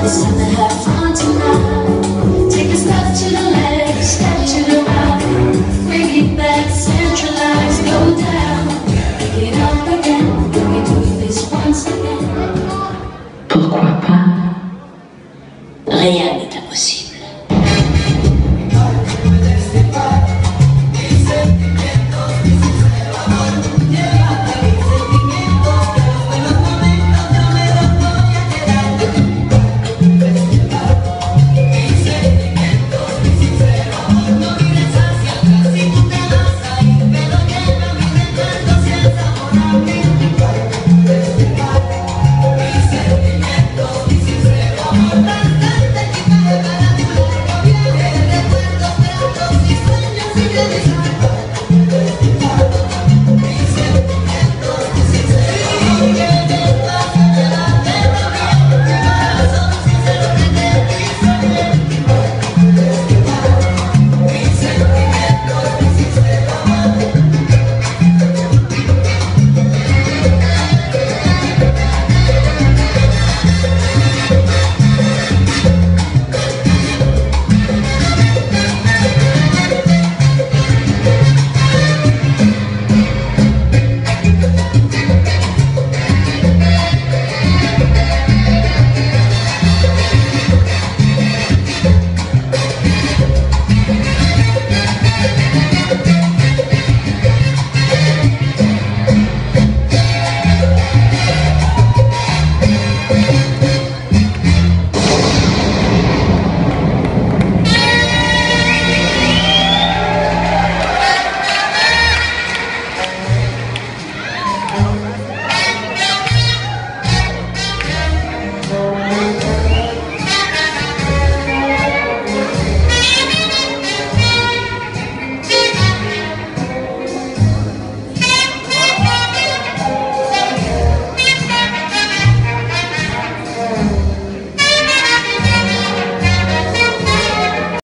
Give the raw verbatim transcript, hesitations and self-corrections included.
It's time to have fun tonight. Take a step to the left, step to the right. Bring it back, centralize, go down. Pick it up again, we do this once again. Pourquoi pas? Rien n'est impossible.